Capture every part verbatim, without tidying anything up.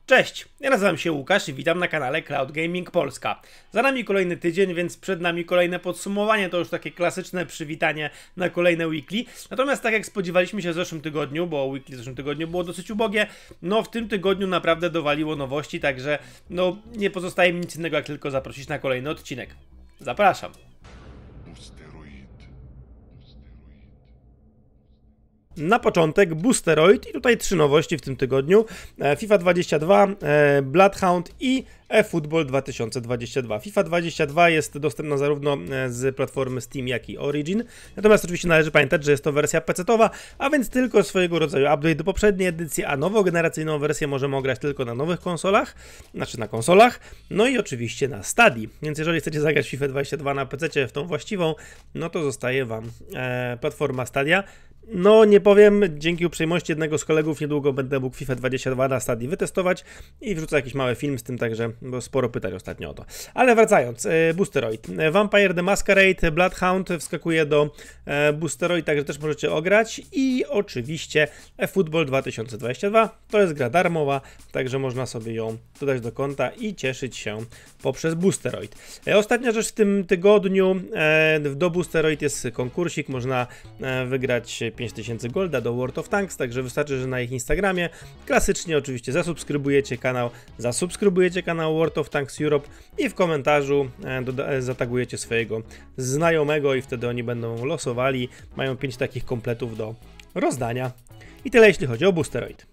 Cześć, ja nazywam się Łukasz i witam na kanale Cloud Gaming Polska. Za nami kolejny tydzień, więc przed nami kolejne podsumowanie, to już takie klasyczne przywitanie na kolejne weekly. Natomiast tak jak spodziewaliśmy się w zeszłym tygodniu, bo weekly w zeszłym tygodniu było dosyć ubogie, no w tym tygodniu naprawdę dowaliło nowości, także no nie pozostaje mi nic innego jak tylko zaprosić na kolejny odcinek. Zapraszam. Na początek Boosteroid i tutaj trzy nowości w tym tygodniu. FIFA dwadzieścia dwa, Bloodhound i eFootball dwa tysiące dwadzieścia dwa. FIFA dwadzieścia dwa jest dostępna zarówno z platformy Steam, jak i Origin. Natomiast oczywiście należy pamiętać, że jest to wersja pecetowa, a więc tylko swojego rodzaju update do poprzedniej edycji, a nowogeneracyjną wersję możemy ograć tylko na nowych konsolach, znaczy na konsolach, no i oczywiście na Stadii. Więc jeżeli chcecie zagrać FIFA dwadzieścia dwa na pececie w tą właściwą, no to zostaje Wam e, platforma Stadia. No nie powiem, dzięki uprzejmości jednego z kolegów niedługo będę mógł FIFA dwadzieścia dwa na Stadii wytestować i wrzucę jakiś mały film z tym, także bo sporo pytań ostatnio o to. Ale wracając, e, Boosteroid. Vampire the Masquerade, Bloodhound wskakuje do e, Boosteroid, także też możecie ograć i oczywiście eFootball dwa tysiące dwadzieścia dwa, to jest gra darmowa, także można sobie ją dodać do konta i cieszyć się poprzez Boosteroid. E, ostatnia rzecz w tym tygodniu, e, do Boosteroid jest konkursik, można e, wygrać pięć tysięcy golda do World of Tanks, także wystarczy, że na ich Instagramie klasycznie oczywiście zasubskrybujecie kanał, zasubskrybujecie kanał World of Tanks Europe i w komentarzu e, zatagujecie swojego znajomego i wtedy oni będą losowali, mają pięć takich kompletów do rozdania. I tyle jeśli chodzi o Boosteroid.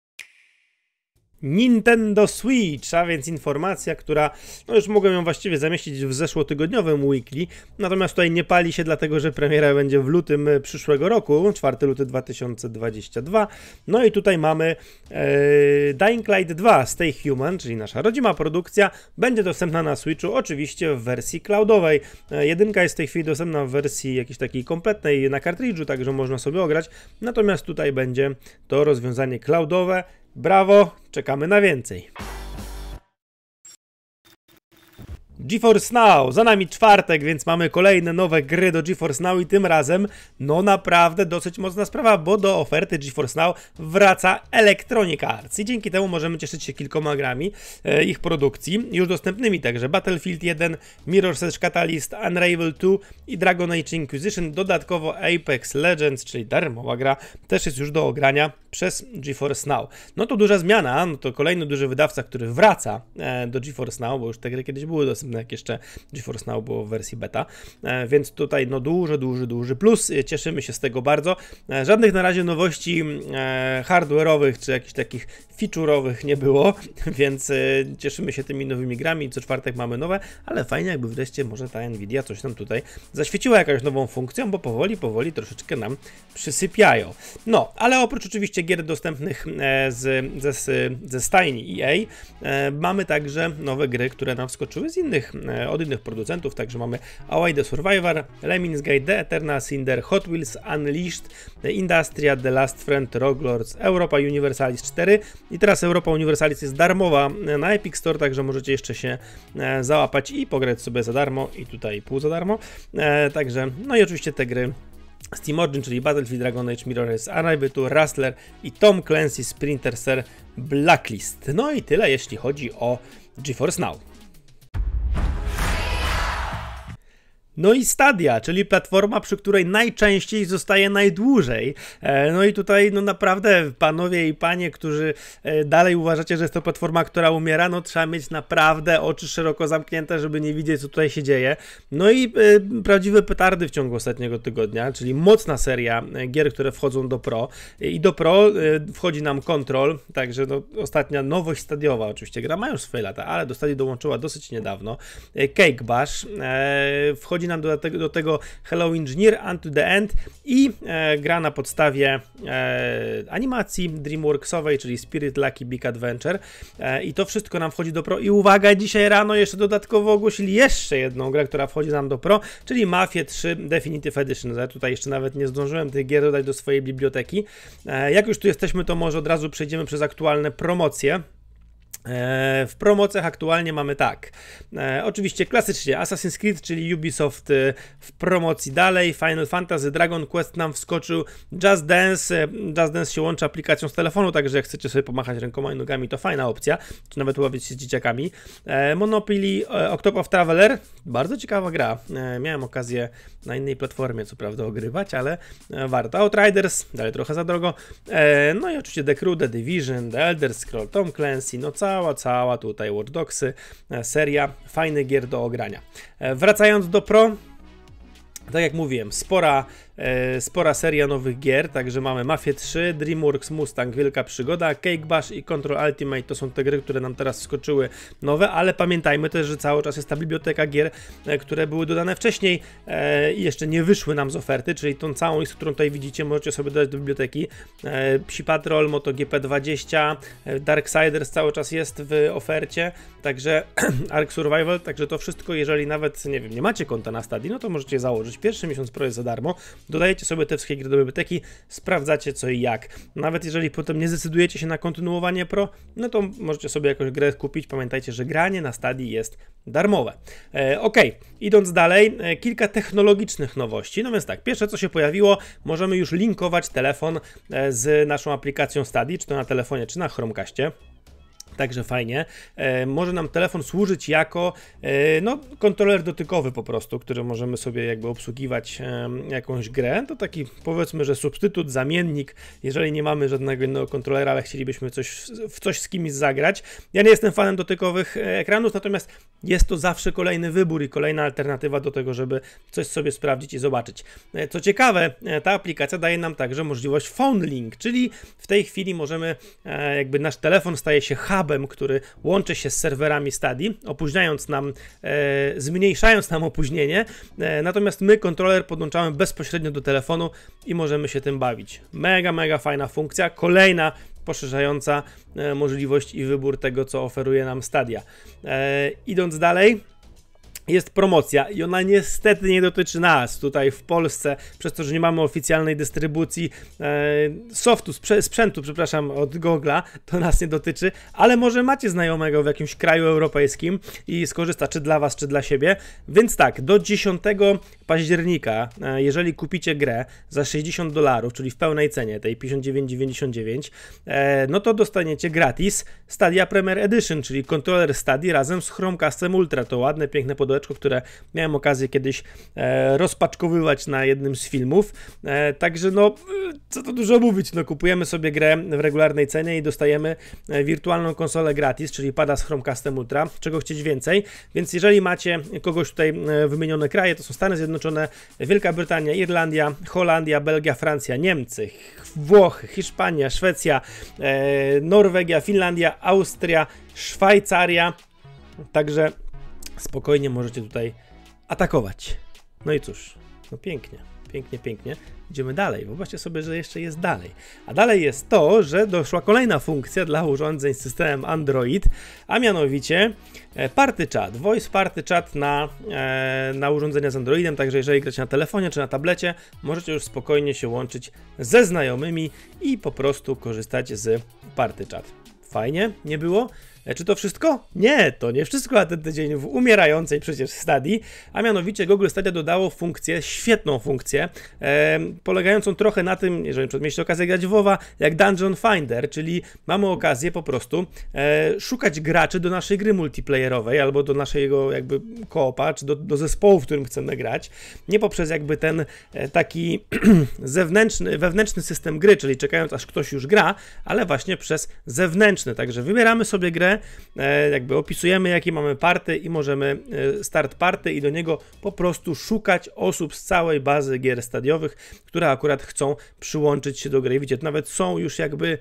Nintendo Switch, a więc informacja, która, no już mogłem ją właściwie zamieścić w zeszłotygodniowym weekly, natomiast tutaj nie pali się, dlatego że premiera będzie w lutym przyszłego roku, czwartego lutego dwa tysiące dwudziestego drugiego. No i tutaj mamy e, Dying Light dwa Stay Human, czyli nasza rodzima produkcja, będzie dostępna na Switchu, oczywiście w wersji cloudowej. E, jedynka jest w tej chwili dostępna w wersji jakiejś takiej kompletnej na kartridżu, także można sobie ograć, natomiast tutaj będzie to rozwiązanie cloudowe. Brawo, czekamy na więcej. GeForce Now, za nami czwartek, więc mamy kolejne nowe gry do GeForce Now i tym razem, no naprawdę dosyć mocna sprawa, bo do oferty GeForce Now wraca Electronic Arts i dzięki temu możemy cieszyć się kilkoma grami e, ich produkcji, już dostępnymi, także Battlefield jeden, Mirror's Edge Catalyst, Unravel dwa i Dragon Age Inquisition, dodatkowo Apex Legends, czyli darmowa gra, też jest już do ogrania przez GeForce Now. No to duża zmiana, no to kolejny duży wydawca, który wraca e, do GeForce Now, bo już te gry kiedyś były dostępne, jak jeszcze GeForce Now było w wersji beta, e, więc tutaj no duży, duży, duży plus, e, cieszymy się z tego bardzo. E, żadnych na razie nowości e, hardware'owych czy jakichś takich feature'owych nie było, więc e, cieszymy się tymi nowymi grami, co czwartek mamy nowe, ale fajnie jakby wreszcie może ta Nvidia coś nam tutaj zaświeciła jakąś nową funkcją, bo powoli, powoli troszeczkę nam przysypiają. No, ale oprócz oczywiście gier dostępnych e, z, ze, ze stajni E A, e, mamy także nowe gry, które nam wskoczyły z innych od innych producentów, także mamy Away the Survivor, Lemmings Guide, The Eternal Cinder, Hot Wheels Unleashed, The Industria, The Last Friend, Rogue Lords, Europa Universalis cztery i teraz Europa Universalis jest darmowa na Epic Store, także możecie jeszcze się załapać i pograć sobie za darmo i tutaj pół za darmo, także no i oczywiście te gry Steam Origin, czyli Battlefield, Dragon Age, Mirror's Edge, Unravel dwa, Rustler i Tom Clancy's Splinter Cell Blacklist. No i tyle jeśli chodzi o GeForce Now. No i Stadia, czyli platforma, przy której najczęściej zostaje najdłużej. No i tutaj no naprawdę panowie i panie, którzy dalej uważacie, że jest to platforma, która umiera, no trzeba mieć naprawdę oczy szeroko zamknięte, żeby nie widzieć, co tutaj się dzieje. No i y, prawdziwe petardy w ciągu ostatniego tygodnia, czyli mocna seria gier, które wchodzą do Pro. I do Pro y, wchodzi nam Control, także no, ostatnia nowość stadiowa, oczywiście gra ma już swoje lata, ale do Stadii dołączyła dosyć niedawno. Cake Bash, y, wchodzi nam do tego, do tego Hello Engineer, Unto the End i e, gra na podstawie e, animacji DreamWorksowej, czyli Spirit Lucky Big Adventure e, i to wszystko nam wchodzi do Pro i uwaga, dzisiaj rano jeszcze dodatkowo ogłosili jeszcze jedną grę, która wchodzi nam do Pro, czyli Mafia trzy Definitive Edition. Ja tutaj jeszcze nawet nie zdążyłem tych gier dodać do swojej biblioteki. E, jak już tu jesteśmy, to może od razu przejdziemy przez aktualne promocje. W promocjach aktualnie mamy tak, e, oczywiście klasycznie Assassin's Creed, czyli Ubisoft e, w promocji dalej, Final Fantasy, Dragon Quest nam wskoczył, Just Dance, e, Just Dance się łączy aplikacją z telefonu, także jak chcecie sobie pomachać rękoma i nogami, to fajna opcja, czy nawet ubawić się z dzieciakami. E, Monopoly, e, Octopath Traveler, bardzo ciekawa gra, e, miałem okazję na innej platformie co prawda ogrywać, ale e, warto. Outriders, dalej trochę za drogo, e, no i oczywiście The Crew, The Division, The Elder Scrolls, Tom Clancy, no cała Cała, cała tutaj Watch Dogsy, seria fajnych gier do ogrania. Wracając do Pro, tak jak mówiłem, spora, e, spora seria nowych gier, także mamy Mafię trzy, DreamWorks Mustang, Wielka Przygoda, Cake Bash i Control Ultimate, to są te gry, które nam teraz wskoczyły nowe, ale pamiętajmy też, że cały czas jest ta biblioteka gier, e, które były dodane wcześniej e, i jeszcze nie wyszły nam z oferty, czyli tą całą listę, którą tutaj widzicie, możecie sobie dodać do biblioteki. E, Psi Patrol, MotoGP dwadzieścia, e, Darksiders cały czas jest w ofercie, także Ark Survival, także to wszystko, jeżeli nawet, nie wiem, nie macie konta na Stadii, no to możecie założyć. Pierwszy miesiąc Pro jest za darmo, dodajecie sobie te wszystkie gry do biblioteki, sprawdzacie co i jak. Nawet jeżeli potem nie zdecydujecie się na kontynuowanie Pro, no to możecie sobie jakąś grę kupić. Pamiętajcie, że granie na Stadii jest darmowe. E, ok, idąc dalej, e, kilka technologicznych nowości. No więc tak, pierwsze co się pojawiło, możemy już linkować telefon e, z naszą aplikacją Stadii, czy to na telefonie, czy na Chromecastie. Także fajnie. E, może nam telefon służyć jako e, no, kontroler dotykowy po prostu, który możemy sobie jakby obsługiwać e, jakąś grę. To taki powiedzmy, że substytut, zamiennik, jeżeli nie mamy żadnego innego kontrolera, ale chcielibyśmy coś, w coś z kimś zagrać. Ja nie jestem fanem dotykowych ekranów, natomiast jest to zawsze kolejny wybór i kolejna alternatywa do tego, żeby coś sobie sprawdzić i zobaczyć. E, co ciekawe, e, ta aplikacja daje nam także możliwość Phone Link, czyli w tej chwili możemy, e, jakby nasz telefon staje się hubem, który łączy się z serwerami Stadii, opóźniając nam, e, zmniejszając nam opóźnienie, e, natomiast my kontroler podłączamy bezpośrednio do telefonu i możemy się tym bawić. Mega, mega fajna funkcja, kolejna poszerzająca e, możliwość i wybór tego, co oferuje nam Stadia. E, idąc dalej, jest promocja i ona niestety nie dotyczy nas tutaj w Polsce, przez to, że nie mamy oficjalnej dystrybucji e, softu, sprze- sprzętu, przepraszam, od Google'a, to nas nie dotyczy, ale może macie znajomego w jakimś kraju europejskim i skorzysta czy dla was, czy dla siebie, więc tak, do dziesiątego października, e, jeżeli kupicie grę za sześćdziesiąt dolarów, czyli w pełnej cenie, tej pięćdziesiąt dziewięć dziewięćdziesiąt dziewięć, e, no to dostaniecie gratis Stadia Premier Edition, czyli kontroler Stadii razem z Chromecastem Ultra, to ładne, piękne podłączenie, które miałem okazję kiedyś e, rozpaczkowywać na jednym z filmów. E, także no, co to dużo mówić, no kupujemy sobie grę w regularnej cenie i dostajemy e, wirtualną konsolę gratis, czyli pada z Chromecastem Ultra, czego chcieć więcej, więc jeżeli macie kogoś tutaj e, wymienione kraje, to są Stany Zjednoczone, Wielka Brytania, Irlandia, Holandia, Belgia, Francja, Niemcy, Włochy, Hiszpania, Szwecja, e, Norwegia, Finlandia, Austria, Szwajcaria, także spokojnie możecie tutaj atakować. No i cóż, no pięknie, pięknie, pięknie. Idziemy dalej. Wyobraźcie sobie, że jeszcze jest dalej. A dalej jest to, że doszła kolejna funkcja dla urządzeń z systemem Android, a mianowicie Party Chat, Voice Party Chat na, e, na urządzenia z Androidem, także jeżeli gracie na telefonie czy na tablecie, możecie już spokojnie się łączyć ze znajomymi i po prostu korzystać z Party Chat. Fajnie, nie było? Czy to wszystko? Nie, to nie wszystko na ten tydzień w umierającej przecież Stadii, a mianowicie Google Stadia dodało funkcję, świetną funkcję, e, polegającą trochę na tym, jeżeli mieliście okazję grać w WoWa, jak Dungeon Finder, czyli mamy okazję po prostu e, szukać graczy do naszej gry multiplayerowej albo do naszego jakby koopa, czy do, do zespołu, w którym chcemy grać, nie poprzez jakby ten e, taki zewnętrzny, wewnętrzny system gry, czyli czekając aż ktoś już gra, ale właśnie przez zewnętrzny, także wybieramy sobie grę, jakby opisujemy jakie mamy party i możemy start party i do niego po prostu szukać osób z całej bazy gier stadiowych, które akurat chcą przyłączyć się do gry. Widzicie, nawet są już jakby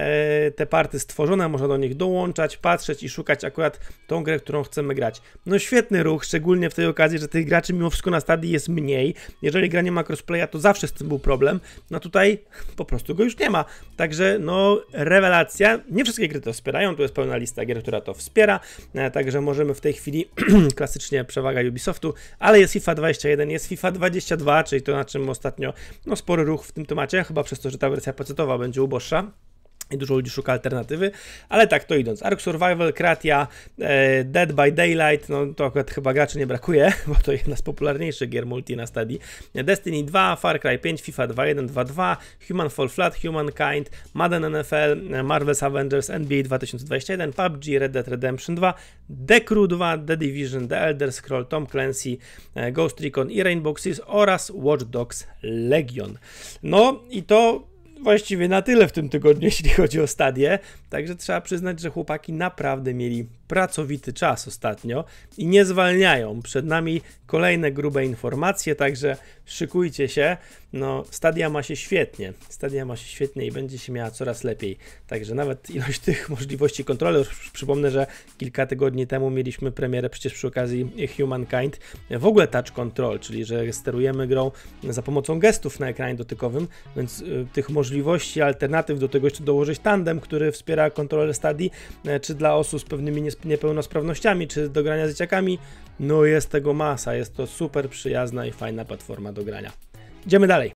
te party stworzone, można do nich dołączać, patrzeć i szukać akurat tą grę, którą chcemy grać. No świetny ruch, szczególnie w tej okazji, że tych graczy mimo wszystko na Stadii jest mniej. Jeżeli gra nie ma crossplaya, to zawsze z tym był problem. No tutaj po prostu go już nie ma. Także no rewelacja. Nie wszystkie gry to wspierają, tu jest pełna lista gier, która to wspiera, także możemy w tej chwili klasycznie przewaga Ubisoftu, ale jest FIFA dwadzieścia jeden, jest FIFA dwadzieścia dwa, czyli to, na czym ostatnio no, spory ruch w tym temacie, chyba przez to, że ta wersja pecetowa będzie uboższa. i dużo ludzi szuka alternatywy, ale tak to idąc. Ark Survival, Kratia, e, Dead by Daylight, no to akurat chyba graczy nie brakuje, bo to jedna z popularniejszych gier multi na Steady. Destiny dwa, Far Cry pięć, FIFA dwa jeden dwa dwa, Human Fall Flat, Humankind, Madden N F L, Marvel's Avengers, N B A dwa tysiące dwadzieścia jeden, P U B G, Red Dead Redemption dwa, The Crew dwa, The Division, The Elder Scroll, Tom Clancy, Ghost Recon i Rainbow Six oraz Watch Dogs Legion. No i to właściwie na tyle w tym tygodniu, jeśli chodzi o Stadię, także trzeba przyznać, że chłopaki naprawdę mieli pracowity czas ostatnio i nie zwalniają. Przed nami kolejne grube informacje, także szykujcie się. No, Stadia ma się świetnie. Stadia ma się świetnie i będzie się miała coraz lepiej. Także nawet ilość tych możliwości kontroli, przypomnę, że kilka tygodni temu mieliśmy premierę przecież przy okazji Humankind, w ogóle touch control, czyli że sterujemy grą za pomocą gestów na ekranie dotykowym, więc y, tych możliwości, alternatyw, do tego jeszcze dołożyć tandem, który wspiera kontrolę Stadii, y, czy dla osób z pewnymi niepełnosprawnościami, czy do grania z dzieciakami, no jest tego masa, jest to super przyjazna i fajna platforma do grania. Idziemy dalej.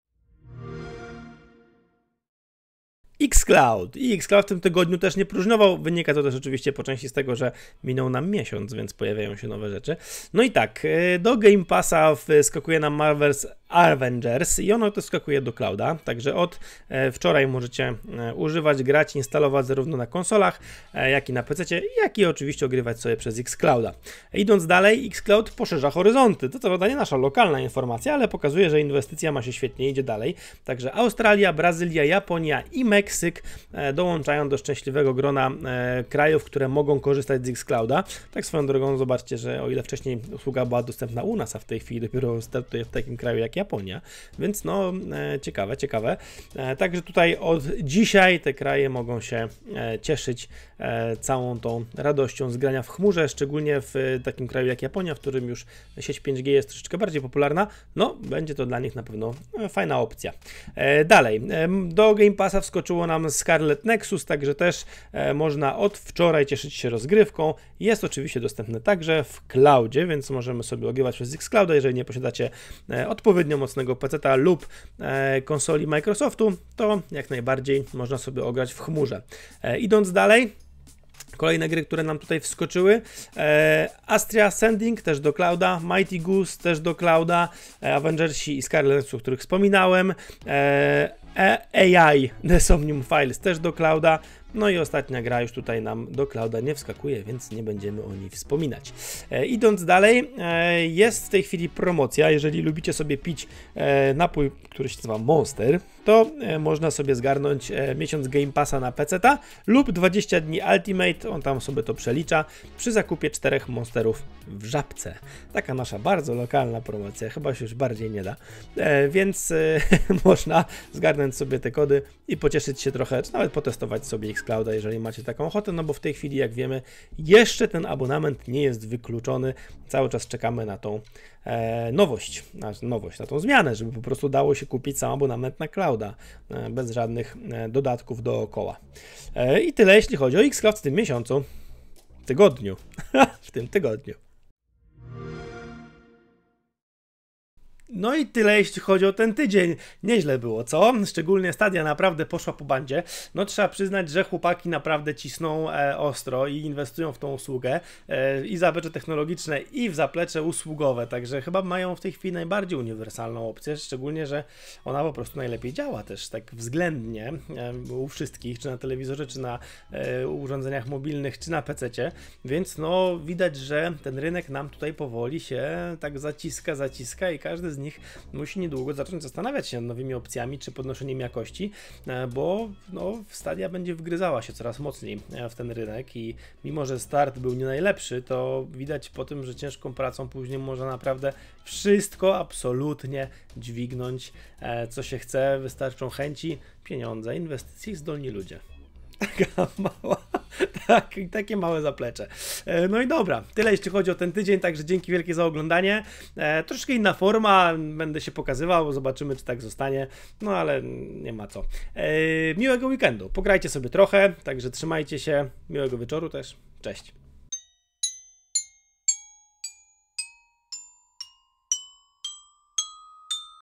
xCloud. I xCloud w tym tygodniu też nie próżnował. Wynika to też oczywiście po części z tego, że minął nam miesiąc, więc pojawiają się nowe rzeczy. No i tak, do Game Passa wskakuje nam Marvel's Avengers i ono to skakuje do clouda, także od wczoraj możecie używać, grać, instalować zarówno na konsolach, jak i na pececie, jak i oczywiście ogrywać sobie przez xClouda. Idąc dalej, xCloud poszerza horyzonty. To co prawda nie nasza lokalna informacja, ale pokazuje, że inwestycja ma się świetnie, idzie dalej. Także Australia, Brazylia, Japonia i Meksyk dołączają do szczęśliwego grona krajów, które mogą korzystać z xClouda. Tak swoją drogą zobaczcie, że o ile wcześniej usługa była dostępna u nas, a w tej chwili dopiero startuje w takim kraju jak Japonia, więc no e, ciekawe, ciekawe. E, także tutaj od dzisiaj te kraje mogą się e, cieszyć e, całą tą radością z grania w chmurze, szczególnie w e, takim kraju jak Japonia, w którym już sieć pięć G jest troszeczkę bardziej popularna. No, będzie to dla nich na pewno e, fajna opcja. E, dalej, e, do Game Passa wskoczyło nam Scarlet Nexus, także też e, można od wczoraj cieszyć się rozgrywką. Jest oczywiście dostępne także w cloudzie, więc możemy sobie ogrywać przez xClouda, jeżeli nie posiadacie e, odpowiednio mocnego peceta lub e, konsoli Microsoftu, to jak najbardziej można sobie ograć w chmurze. E, idąc dalej, kolejne gry, które nam tutaj wskoczyły. E, Astria Ascending też do clouda, Mighty Goose też do clouda, e, Avengersi i Scarlet, o których wspominałem, e, A I The Somnium Files też do clouda. No i ostatnia gra już tutaj nam do clouda nie wskakuje, więc nie będziemy o niej wspominać. E, idąc dalej, e, jest w tej chwili promocja. Jeżeli lubicie sobie pić e, napój, który się nazywa Monster, to e, można sobie zgarnąć e, miesiąc Game Passa na peceta lub dwadzieścia dni Ultimate, on tam sobie to przelicza, przy zakupie czterech Monsterów w Żabce. Taka nasza bardzo lokalna promocja, chyba się już bardziej nie da, e, więc e, można zgarnąć sobie te kody i pocieszyć się trochę, czy nawet potestować sobie xClouda, jeżeli macie taką ochotę, no bo w tej chwili, jak wiemy, jeszcze ten abonament nie jest wykluczony, cały czas czekamy na tą e, nowość, na nowość, na tą zmianę, żeby po prostu dało się kupić sam abonament na clouda, e, bez żadnych e, dodatków dookoła. E, I tyle, jeśli chodzi o xCloud w tym miesiącu, tygodniu, w tym tygodniu. No i tyle, jeśli chodzi o ten tydzień. Nieźle było, co? Szczególnie Stadia naprawdę poszła po bandzie. No trzeba przyznać, że chłopaki naprawdę cisną e, ostro i inwestują w tą usługę e, i w zaplecze technologiczne, i w zaplecze usługowe. Także chyba mają w tej chwili najbardziej uniwersalną opcję, szczególnie, że ona po prostu najlepiej działa też tak względnie e, u wszystkich, czy na telewizorze, czy na e, urządzeniach mobilnych, czy na pececie. Więc no widać, że ten rynek nam tutaj powoli się tak zaciska, zaciska i każdy z nich musi niedługo zacząć zastanawiać się nad nowymi opcjami czy podnoszeniem jakości, bo no, Stadia będzie wgryzała się coraz mocniej w ten rynek i mimo, że start był nie najlepszy, to widać po tym, że ciężką pracą później można naprawdę wszystko absolutnie dźwignąć, co się chce, wystarczą chęci, pieniądze, inwestycje i zdolni ludzie. Taka mała, tak, takie małe zaplecze. E, no i dobra, tyle jeśli chodzi o ten tydzień, także dzięki wielkie za oglądanie. E, troszkę inna forma, będę się pokazywał, zobaczymy, czy tak zostanie, no ale nie ma co. E, miłego weekendu, pograjcie sobie trochę, także trzymajcie się, miłego wieczoru też, cześć.